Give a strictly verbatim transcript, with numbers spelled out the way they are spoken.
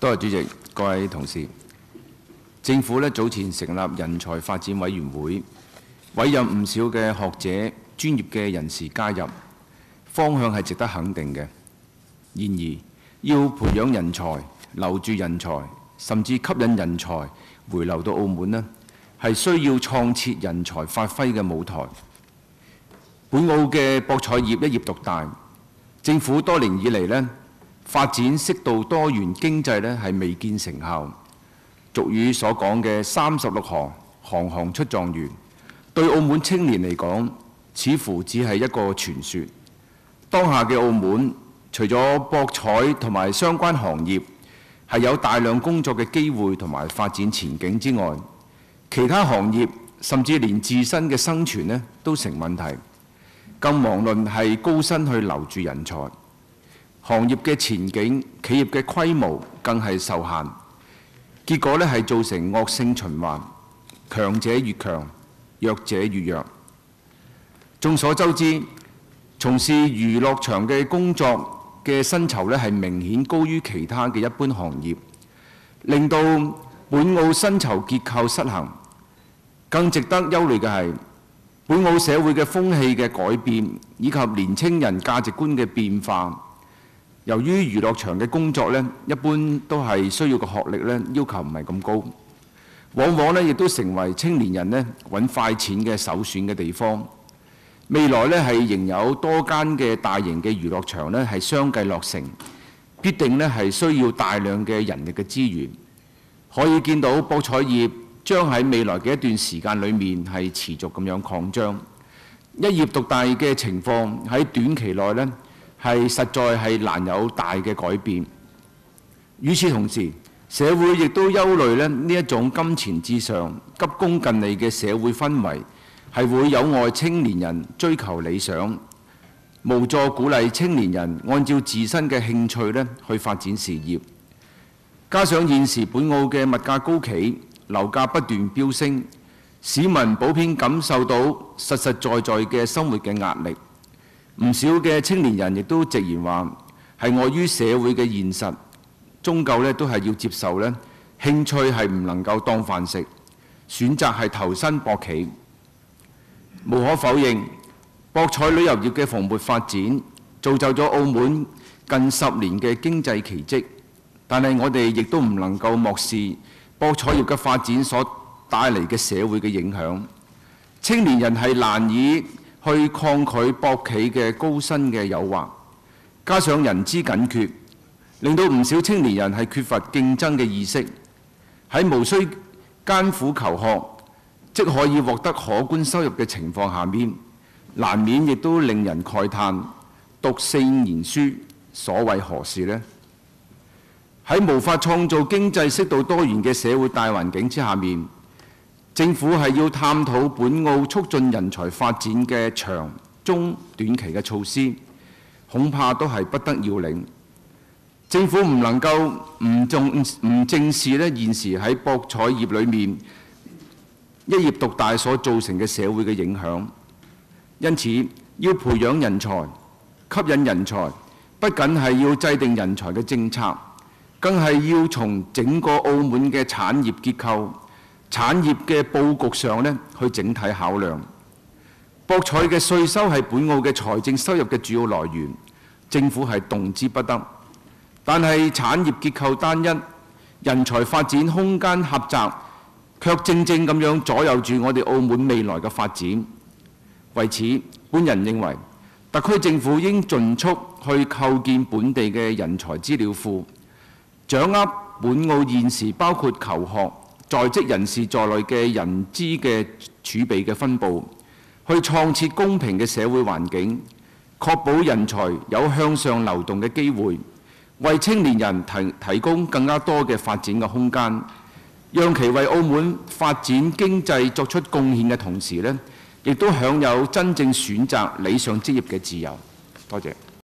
多謝主席，各位同事。政府咧早前成立人才發展委員會，委任唔少嘅學者、專業嘅人士加入，方向係值得肯定嘅。然而，要培養人才、留住人才，甚至吸引人才回流到澳門呢，係需要創設人才發揮嘅舞台。本澳嘅博彩業一業獨大，政府多年以嚟呢發展適度多元經濟呢係未見成效。俗語所講嘅三十六行，行行出狀元，對澳門青年嚟講，似乎只係一個傳說。當下嘅澳門，除咗博彩同埋相關行業係有大量工作嘅機會同埋發展前景之外，其他行業甚至連自身嘅生存呢都成問題，更遑論係高薪去留住人才。行業嘅前景、企業嘅規模更係受限，結果呢係造成惡性循環，強者越強，弱者越弱。眾所周知，從事娛樂場嘅工作嘅薪酬呢係明顯高於其他嘅一般行業，令到本澳薪酬結構失衡。更值得憂慮嘅係，本澳社會嘅風氣嘅改變，以及年青人價值觀嘅變化。由於娛樂場嘅工作呢，一般都係需要個學歷呢要求唔係咁高，往往呢亦都成為青年人呢揾快錢嘅首選嘅地方。未來呢係仍有多間嘅大型嘅娛樂場呢係相繼落成，必定呢係需要大量嘅人力嘅資源。可以見到博彩業將喺未來嘅一段時間裏面係持續咁樣擴張，一業獨大嘅情況喺短期內呢係實在係難有大嘅改變。與此同時，社會亦都憂慮咧呢一種金錢至上、急功近利嘅社會氛圍，係會有礙青年人追求理想，無助鼓勵青年人按照自身嘅興趣咧去發展事業。加上現時本澳嘅物價高企，樓價不斷飆升，市民普遍感受到實實在在嘅生活嘅壓力。唔少嘅青年人亦都直言話係礙於社會嘅現實，終究咧都係要接受咧興趣係唔能夠當飯食，選擇係投身博企。無可否認，博彩旅遊業嘅蓬勃發展造就咗澳門近十年嘅經濟奇蹟，但係我哋亦都唔能夠漠視博彩業嘅發展所帶嚟嘅社會嘅影響。青年人係難以去抗拒博企嘅高薪嘅誘惑，加上人資緊缺，令到唔少青年人係缺乏競爭嘅意識。喺無需艱苦求學，即可以獲得可觀收入嘅情況下面，難免亦都令人慨嘆：讀四年書，所謂何事呢？喺無法創造經濟適度多元嘅社會大環境之下面，政府係要探討本澳促進人才發展嘅長、中、短期嘅措施，恐怕都係不得要領。政府唔能夠唔重唔正視咧現時喺博彩業裏面一業獨大所造成嘅社會嘅影響。因此，要培養人才、吸引人才，不僅係要制定人才嘅政策，更係要從整個澳門嘅產業結構、產業嘅佈局上呢去整體考量。博彩嘅稅收係本澳嘅財政收入嘅主要來源，政府係動之不得。但係產業結構單一，人才發展空間狹窄，卻正正咁樣左右住我哋澳門未來嘅發展。為此，本人認為特區政府應盡速去構建本地嘅人才資料庫，掌握本澳現時包括求學、在職人士在內嘅人資嘅儲備嘅分佈，去創設公平嘅社會環境，確保人才有向上流動嘅機會，為青年人提提供更加多嘅發展嘅空間，讓其為澳門發展經濟作出貢獻嘅同時呢，亦都享有真正選擇理想職業嘅自由。多謝。